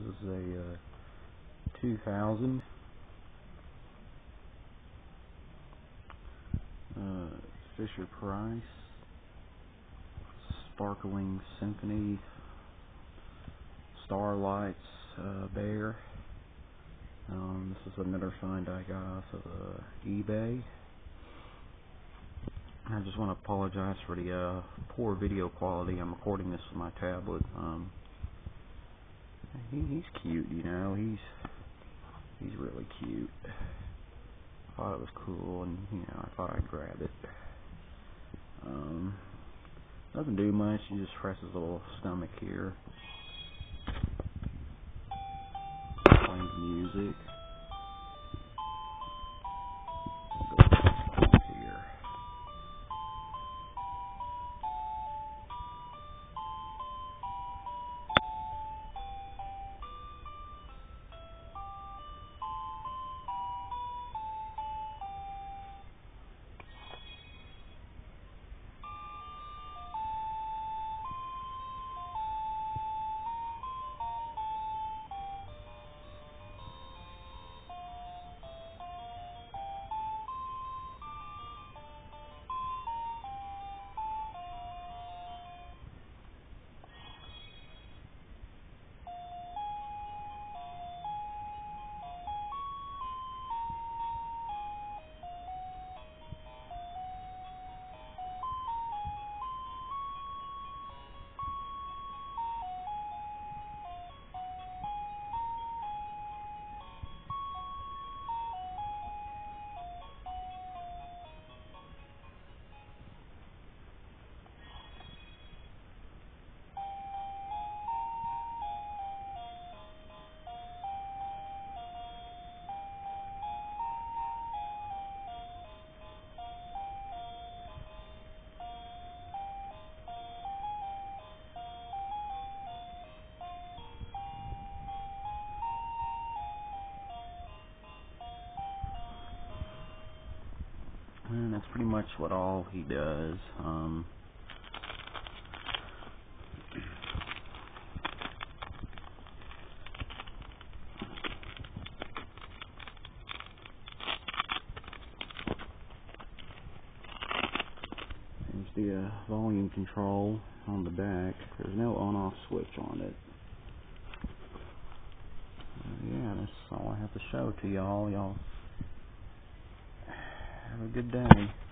is a 2000 Fisher-Price Sparkling Symphony Starlights Bear. This is another find I got off of eBay. I just want to apologize for the poor video quality. I'm recording this with my tablet. He's cute, you know. He's really cute. I thought it was cool, and I thought I'd grab it. Doesn't do much. You just press his little stomach here. Playing music. Here. And that's pretty much what all he does. There's the volume control on the back. There's no on-off switch on it. Yeah, that's all I have to show to y'all. Y'all have a good day.